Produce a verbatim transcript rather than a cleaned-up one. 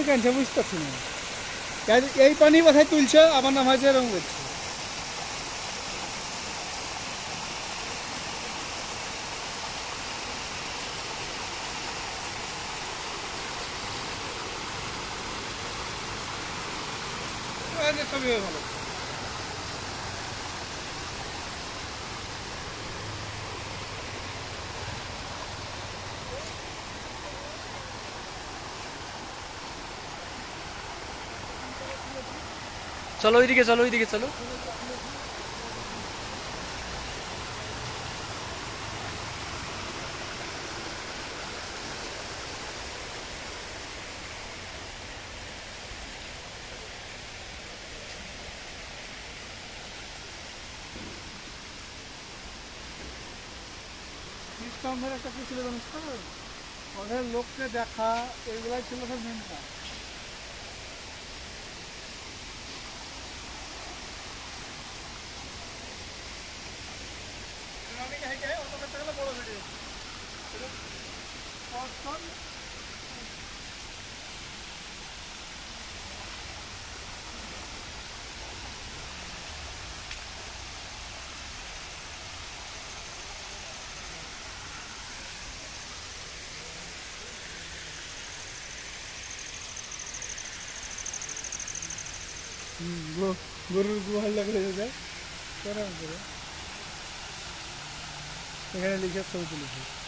আনছে বুঝতে পারছি না। এই পানি বাসায় তুলছে আবার নামাইছে এরকম করছে। সবই ভালো। চলো ওইদিকে, চলো ওইদিকে, চলো। খ্রিস্টানদের একটা কি ছিল জানিস তো, ওদের লোককে দেখা এগুলাই ছিল সব মেন কাজ। বড় ভিডিও গরুর গুহার লাগলে যায় এখানে লিখে ছবি তুলেছে।